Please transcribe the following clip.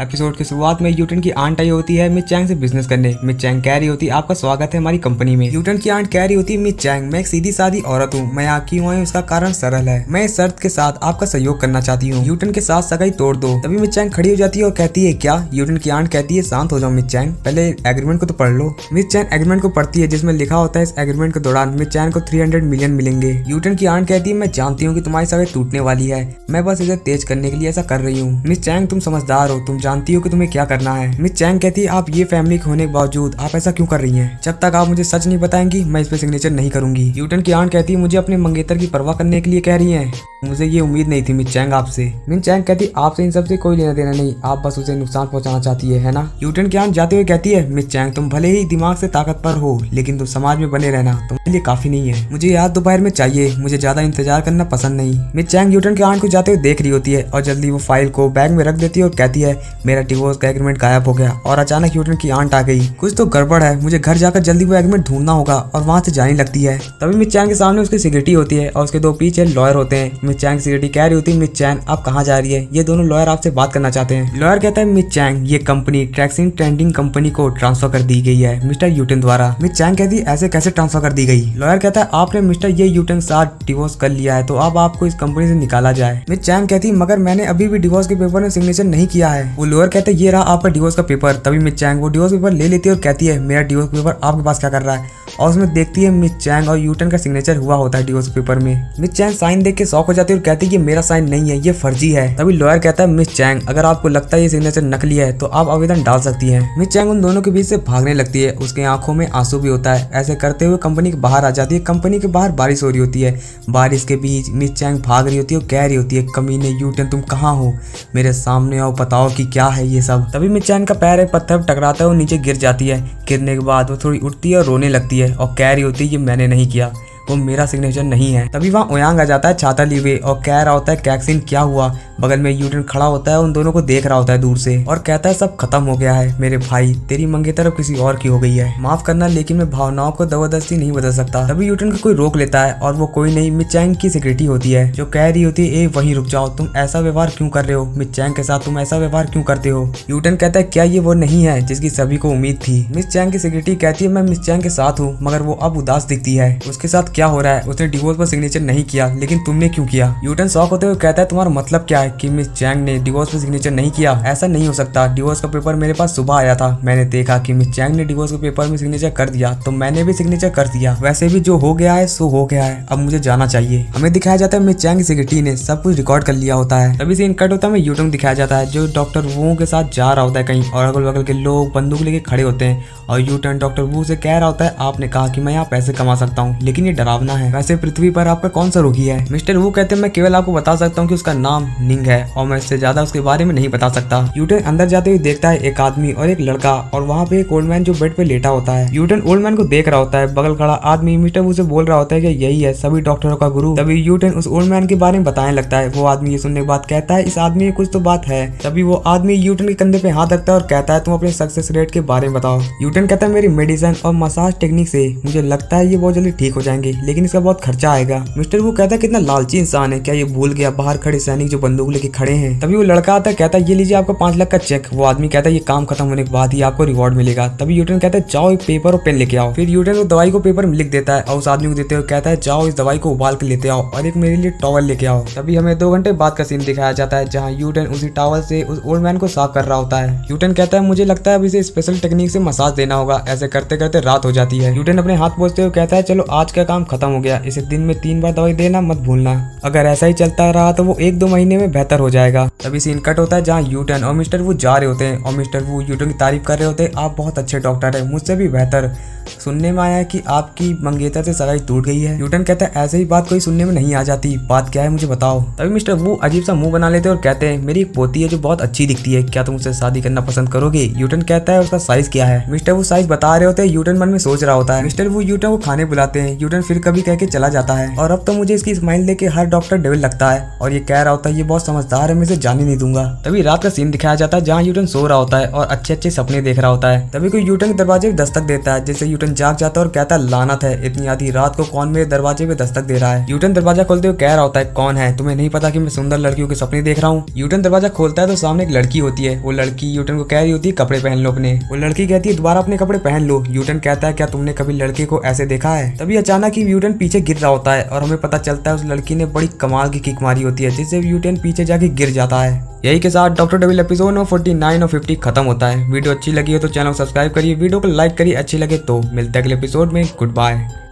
Episode की शुरुआत में यूटन की आंट आई होती है मिस चैंग से बिजनेस करने। मिस चैंग कह रही होती है आपका स्वागत है हमारी कंपनी में। यूटन की आंट कह रही होती है मिस चैंग मैं एक सीधी सादी औरत हूँ, मैं यहाँ क्यों आई उसका कारण सरल है, मैं इस शर्त के साथ आपका सहयोग करना चाहती हूँ, यूटन के साथ सगाई तोड़ दो। तभी मिस चैंग खड़ी हो जाती है और कहती है क्या? यूटन की आंट कहती है शांत हो जाओ मिस चैंग, पहले एग्रीमेंट को तो पढ़ लो। मिस चैंग एग्रीमेंट को पढ़ती है जिसमें लिखा होता है इस एग्रीमेंट के दौरान मिस चैंग को 300 मिलियन मिलेंगे। यूटन की आंट कहती है मैं जानती हूँ कि तुम्हारी सगाई टूटने वाली है, मैं बस इसे तेज करने के लिए ऐसा कर रही हूँ। मिस चैंग तुम समझदार हो, तुम जानती हो कि तुम्हें क्या करना है। मिस चैंग कहती है आप ये फैमिली के होने के बावजूद आप ऐसा क्यों कर रही हैं? जब तक आप मुझे सच नहीं बताएंगी मैं इस पे सिग्नेचर नहीं करूंगी। यूटन की आंट कहती है मुझे अपने मंगेतर की परवाह करने के लिए कह रही हैं, मुझे ये उम्मीद नहीं थी मिस चैंग आपसे। मिस चैंग कहती है आपसे इन सब से कोई लेना देना नहीं, आप बस उसे नुकसान पहुंचाना चाहती है ना? यूटन की आंट जाते हुए कहती है मिस चैंग तुम भले ही दिमाग से ताकतवर हो लेकिन तुम समाज में बने रहना तुम्हारे लिए काफी नहीं है, मुझे आज दोपहर में चाहिए, मुझे ज्यादा इंतजार करना पसंद नहीं। मिस चैंग यूटन की आंट को जाते हुए देख रही होती है और जल्दी वो फाइल को बैग में रख देती है और कहती है मेरा डिवोर्स का एग्रीमेंट गायब हो गया। और अचानक यूटन की आंट आ गई, कुछ तो गड़बड़ है, मुझे घर जाकर जल्दी वो एग्रीमेंट ढूंढना होगा और वहाँ से जाने लगती है। तभी मिस चैंग के सामने उसकी सिक्योरिटी होती है और उसके दो पीछे लॉयर होते हैं। मिस चैंग सिक्योरिटी कह रही होती है मिस चैंग आप कहाँ जा रही है, ये दोनों लॉयर आपसे बात करना चाहते हैं। लॉयर कहता है मिस चैंग ये कंपनी ट्रैक्सिंग ट्रेंडिंग कंपनी को ट्रांसफर कर दी गई है मिस्टर यूटन द्वारा। मिस चैंग कहती है ऐसे कैसे ट्रांसफर कर दी गई? लॉयर कहता है आपने मिस्टर ये यूटन के साथ डिवोर्स कर लिया है तो अब आपको इस कंपनी से निकाला जाए। मिस चैंग कहती है मगर मैंने अभी भी डिवोर्स के पेपर में सिग्नेचर नहीं किया है। वो लॉयर कहता है ये रहा आपका डिवोर्स का पेपर। तभी मिस चैंग वो डिवोर्स पेपर ले लेती है और कहती है मेरा डिवोर्स पेपर आपके पास क्या कर रहा है? और उसमें देखती है मिस चैंग और यूटन का सिग्नेचर हुआ होता है डिवोर्स पेपर में। मिस चैंग साइन देख के शॉक हो जाती है और कहती है ये मेरा साइन नहीं है, ये फर्जी है। तभी लॉयर कहता है मिस चैंग अगर आपको लगता है ये सिग्नेचर नकली है तो आप आवेदन डाल सकती हैं। मिस चैंग उन दोनों के बीच से भागने लगती है, उसके आंखों में आंसू भी होता है। ऐसे करते हुए कंपनी के बाहर आ जाती है। कंपनी के बाहर बारिश हो रही होती है, बारिश के बीच मिस चैंग भाग रही होती है और कह रही होती है कमीने यूटन तुम कहाँ हो, मेरे सामने आओ बताओ कि क्या है ये सब। तभी मिस चैंग का पैर एक पत्थर टकराता है और नीचे गिर जाती है। गिरने के बाद वो थोड़ी उठती है और रोने लगती है और कह रही होती है ये मैंने नहीं किया, वो मेरा सिग्नेचर नहीं है। तभी वहाँ ओयांग आ जाता है छाता लिए हुए और कह रहा होता है कैक्सिन क्या हुआ? बगल में यूटन खड़ा होता है, उन दोनों को देख रहा होता है दूर से और कहता है सब खत्म हो गया है मेरे भाई, तेरी मंगेतर अब किसी और की हो गई है, माफ करना लेकिन मैं भावनाओं को जबरदस्ती नहीं बदल सकता। तभी यूटन को कोई रोक लेता है और वो कोई नहीं मिस चैंग की सिक्योरिटी होती है जो कह रही होती है ए वहीं रुक जाओ, तुम ऐसा व्यवहार क्यों कर रहे हो? मिस चैंग के साथ तुम ऐसा व्यवहार क्यों करते हो? यूटन कहता है क्या ये वो नहीं है जिसकी सभी को उम्मीद थी? मिस चैंग की सिक्योरिटी कहती है मैं मिस चैंग के साथ हूँ मगर वो अब उदास दिखती है, उसके साथ क्या हो रहा है? उसने डिवोर्स पर सिग्नेचर नहीं किया लेकिन तुमने क्यों किया? यूटन शॉक होते हुए कहता है तुम्हारा मतलब क्या है कि मिस चैंग ने डिवोर्स पे सिग्नेचर नहीं किया? ऐसा नहीं हो सकता, डिवोर्स का पेपर मेरे पास सुबह आया था, मैंने देखा कि मिस चैंग ने डिवोर्स के पेपर में सिग्नेचर कर दिया तो मैंने भी सिग्नेचर कर दिया। वैसे भी जो हो गया है सो हो गया है, अब मुझे जाना चाहिए। हमें दिखाया जाता है मिस चैंग की सिक्योरिटी ने सब कुछ रिकॉर्ड कर लिया होता है। तभी सीन कट होता है यूटन दिखाया जाता है जो डॉक्टर वू के साथ जा रहा होता है कहीं और अगल बगल के लोग बंदूक लेके खड़े होते हैं और यूटन डॉक्टर वू से कह रहा होता है आपने कहा कि मैं यहाँ पैसे कमा सकता हूँ लेकिन ये डरावना है, वैसे पृथ्वी पर आपका कौन सा रोगी है? मिस्टर वू कहते हैं मैं केवल आपको बता सकता हूँ कि उसका नाम निंग है और मैं इससे ज्यादा उसके बारे में नहीं बता सकता। यूटन अंदर जाते हुए देखता है एक आदमी और एक लड़का और वहाँ पे एक ओल्ड मैन जो बेड पे लेटा होता है। यूटन ओल्ड मैन को देख रहा होता है, बगल खड़ा आदमी मिस्टर वू से बोल रहा होता है कि यही है सभी डॉक्टरों का गुरु। तभी यूटन उस ओल्ड मैन के बारे में बताने लगता है। वो आदमी ये सुनने के बाद कहता है इस आदमी में कुछ तो बात है। तभी वो आदमी यूटन के कंधे पे हाथ रखता है और कहता है तुम अपने सक्सेस रेट के बारे में बताओ। यूटन कहता है मेरी मेडिसिन और मसाज टेक्निक से मुझे लगता है ये बहुत जल्दी ठीक हो जाएंगे लेकिन इसका बहुत खर्चा आएगा। मिस्टर वू कहता है कितना लालची इंसान है, क्या ये भूल गया बाहर खड़े सैनिक जो बंदूक लेके खड़े हैं? तभी वो लड़का आता है कहता है ये लीजिए आपका 5 लाख का चेक। वो आदमी कहता है ये काम खत्म होने के बाद ही आपको रिवॉर्ड मिलेगा। तभी यूटन कहता है जाओ एक पेपर और पेन लेके आओ। फिर यूटन वो दवाई को पेपर में लिख देता है और उस आदमी को देते हुए कहता है जाओ इस दवाई को उबाल के लेते आओ और एक मेरे लिए टॉवल लेके आओ। तभी हमें 2 घंटे बाद का सीन दिखाया जाता है जहाँ यूटन उसी टॉवल से उस ओल्ड मैन को साफ कर रहा होता है। यूटन कहता है मुझे लगता है अब इसे स्पेशल टेक्निक से मसाज देना होगा। ऐसे करते करते रात हो जाती है। यूटन अपने हाथ पोंछते हुए कहता है चलो आज का काम खत्म हो गया, इसे दिन में 3 बार दवाई देना मत भूलना, अगर ऐसा ही चलता रहा तो वो 1-2 महीने में बेहतर हो जाएगा। तभी सीन कट होता है जहाँ यूटन और मिस्टर वू जा रहे होते हैं और मिस्टर वू यूटन की तारीफ कर रहे होते हैं आप बहुत अच्छे डॉक्टर है, मुझसे भी बेहतर। सुनने में आया है कि आपकी मंगेतर से सगाई टूट गई है। यूटन कहता है ऐसे ही बात कोई सुनने में नहीं आ जाती, बात क्या है मुझे बताओ। तभी मिस्टर वू अजीब सा मुंह बना लेते हैं और कहते हैं मेरी एक पोती है जो बहुत अच्छी दिखती है, क्या तुम उससे शादी करना पसंद करोगे? यूटन कहता है उसका साइज क्या है? मिस्टर वू साइज बता रहे होते हैं। यूटन मन में सोच रहा होता है। मिस्टर वू यूटन को खाने बुलाते हैं। यूटन फिर कभी कह के चला जाता है। और अब तो मुझे इसकी स्माइल देके हर डॉक्टर डेविल लगता है और ये कह रहा होता है ये बहुत समझदार है, मैं इसे जाने नहीं दूंगा। तभी रात का सीन दिखाया जाता है जहाँ यूटन सो रहा होता है और अच्छे अच्छे सपने देख रहा होता है। तभी कोई यूटन के दरवाजे पे दस्तक देता है, जिससे यूटन जाग जाता है और कहता है लानत है, इतनी आधी रात को कौन मेरे दरवाजे पे दस्तक दे रहा है। यूटन दरवाजा खोलते हुए कह रहा होता है कौन है, तुम्हें नहीं पता कि मैं सुंदर लड़कियों के सपने देख रहा हूँ। यूटन दरवाजा खोलता है तो सामने एक लड़की होती है। वो लड़की यूटन को कह रही होती है कपड़े पहन लो अपने। वो लड़की कहती है दोबारा अपने कपड़े पहन लो। यूटन कहता है क्या तुमने कभी लड़के को ऐसे देखा है। तभी अचानक ही यूटन पीछे गिर रहा होता है और हमें पता चलता है उस लड़की ने बड़ी कमाल की किक मारी होती है, जिससे यूटन पीछे जाके गिर जाता है। यही के साथ डॉक्टर डेविल एपिसोड 49 और 50 खत्म होता है। वीडियो अच्छी लगी हो तो चैनल को सब्सक्राइब करिए, वीडियो को लाइक करिए, अच्छी लगे तो। मिलते हैं अगले एपिसोड में। Good bye.